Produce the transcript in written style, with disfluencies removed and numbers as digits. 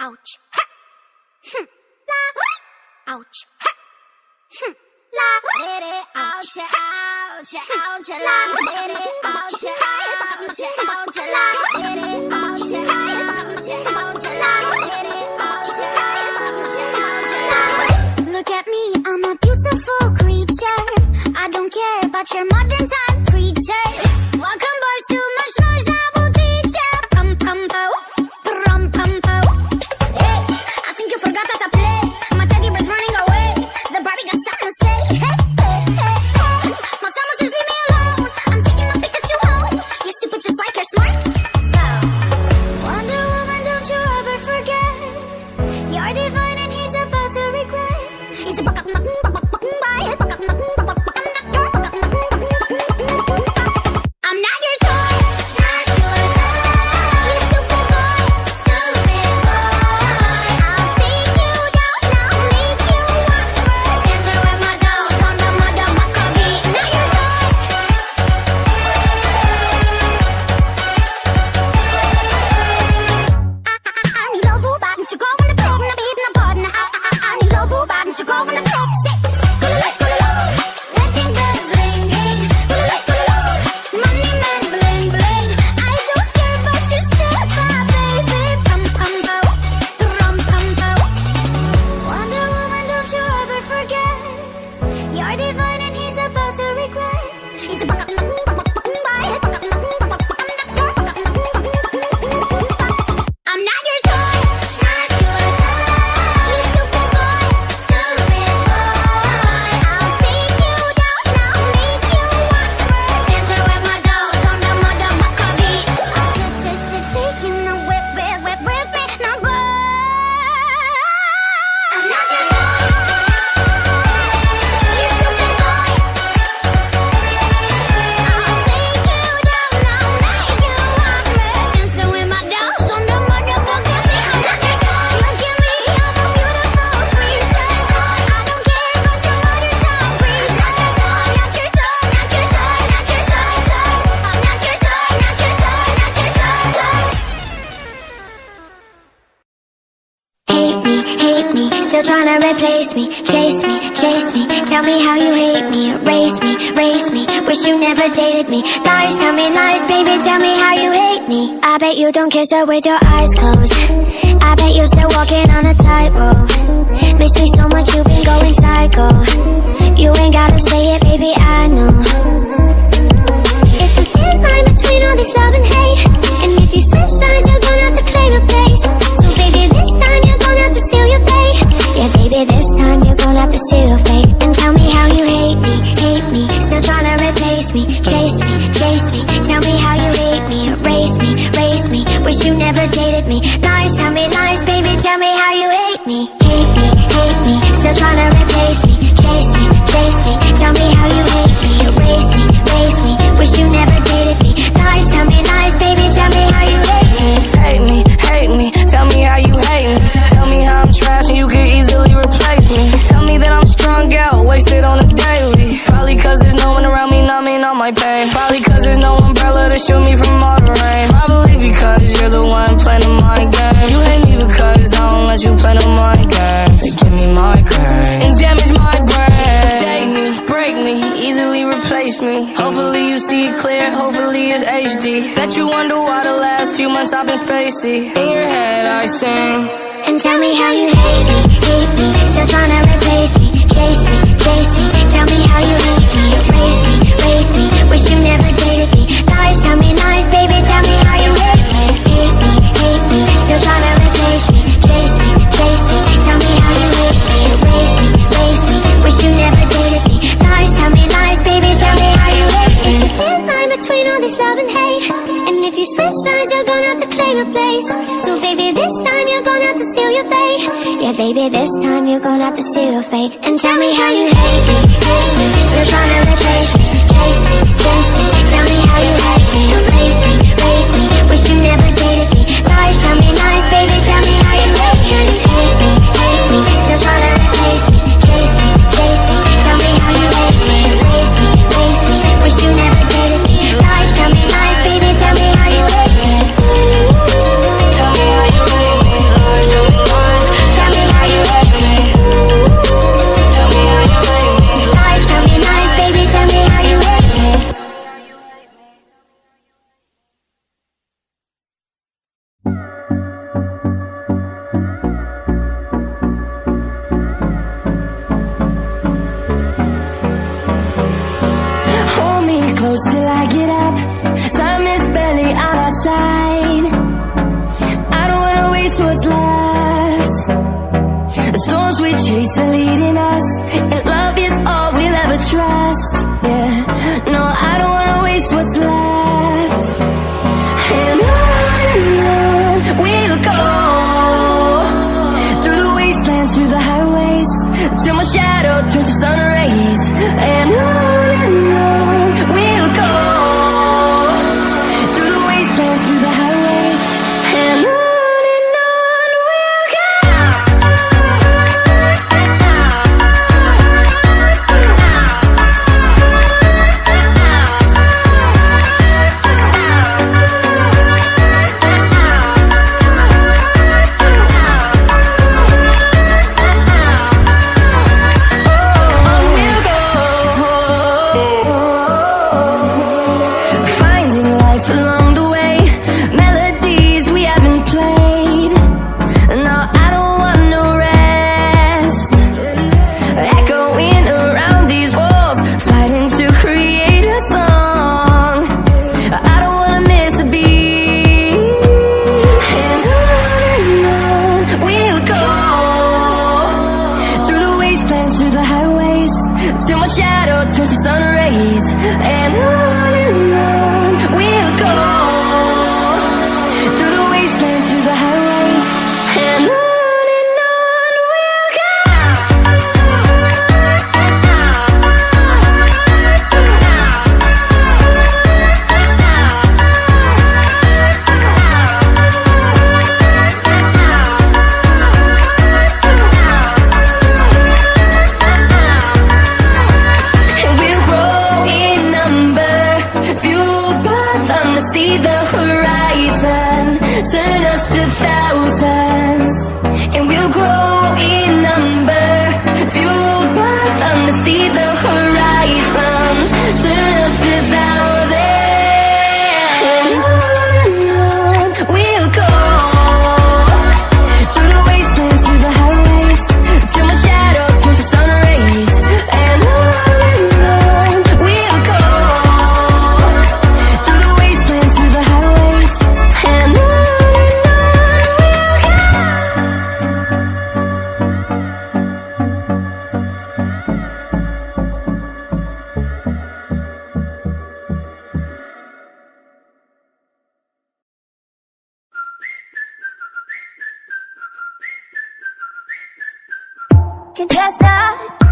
ouch, la, ouch, la, ouch, ouch, ouch, la, ouch, ouch, ouch, la, ouch, ouch, ouch, look at me, I'm a beautiful creature. I don't care about your modern time preacher. Welcome boys, too much noise, I will teach ya. Pum pum po, pum pum po. Hey, I think you forgot how to play. My teddy bear's running away. The Barbie got something to say. Hey, hey, hey, hey. My summer says leave me alone. I'm taking my Pikachu home. You're stupid just like you're smart. So, Wonder Woman, don't you ever forget. You're divine and he's about to regret. He's a buck up, I'm not your toy, not your toy. You stupid boy, stupid boy. I'll take you down, I'll make you watch me dancing with my dolls on the motherfucker beat. Not your toy. I need a boo bop, don't you go in the pig, not be hitting a button. I need a boo bop, don't you go in the pig, say. You're divine and he's about to regret. He's a buck up, I'm not your toy, not your toy. You stupid boy, stupid boy. I'll take you down, I'll make you watch me dancing with my dolls on the motherfucker beat. I'll take you now, whip me, now boy. I'm not your toy. Still trying to replace me, chase me. Tell me how you hate me, erase me. Wish you never dated me. Lies, tell me lies, baby, tell me how you hate me. I bet you don't kiss her with your eyes closed. I bet you're still walking on a tightrope. Miss me so much, you've been going psycho. You ain't gotta say it, baby, I know. It's a thin line between all this love and hate. And if you switch sides, you're gonna have to claim a place. So baby, this time you're gonna have to seal your fate. Yeah, baby, this time you're gonna have to seal your fate. And tell me how you hate me. Still trying to replace me, chase me. Tell me how you hate me, erase me. Wish you never dated me. Lies, tell me lies, baby, tell me how you hate me. Still trying to replace me, chase me. Tell me how you hate me, erase me. Wish you never dated me. Lies, tell me lies, baby, tell me how you hate me. Hate me, tell me how you hate me. Tell me how I'm trash and you could easily replace me. Tell me that I'm strung out, wasted on a daily. Probably cause there's no one around me numbing all my pain. Probably cause there's no umbrella to shield me from all the rain. Probably because you're the one playing the mind game. You hate me because I don't let you play the mind game. They give me migraine and damage my brain. Date me, break me, easily replace me. Hopefully you see it clear, hopefully it's HD. Bet you wonder why the last few months I've been spacey. In your head I sing. And tell me how you hate me. Still trying to replace me, chase me. Tell me how you hate me, erase me. Wish you never dated me. Lies, tell me lies, baby, tell me how you hate me. Still trying to replace me, chase me. Tell me how you hate me, erase me. Wish you never dated me. Lies, tell me lies, baby, tell me how you hate me. It's a thin line between all this love and hate. And if you switch sides, you're gonna have to claim a place. So baby, this time you're gonna have to seal your fate. Yeah, baby, this time you're gonna have to seal your fate. And tell me how you hate me. Still trying to replace me, chase me. Tell me how you hate me, erase me. Wish you never dated me. Lies, tell me lies, baby, tell me how you hate me. Still trying to replace me, chase me. Tell me how you hate me, erase me. Wish you never dated me. Lies, tell me lies, baby, tell me how you hate me. Tell me how you hate me. waste what's left. The storms we chase are leading us, and love is all we'll ever trust. Yeah, no, I don't wanna waste what's left. And on we'll go, through the wastelands, through the highways, till my shadow turns to sun rays. And on we'll go, through the wastelands, through the highways, and on we'll go. Till my shadow turns to sun rays. And on we'll go, through the wastelands, through the highways, and on we'll go. See the horizon, turn us to thousands, and we'll grow in number, fueled by them. To see the horizon, turn us to thousands, and on we'll go, through the wastelands, through the highways, till my shadow turns to sun rays. And on we'll go, through the wastelands, through the highways, and on we'll go. Can dress up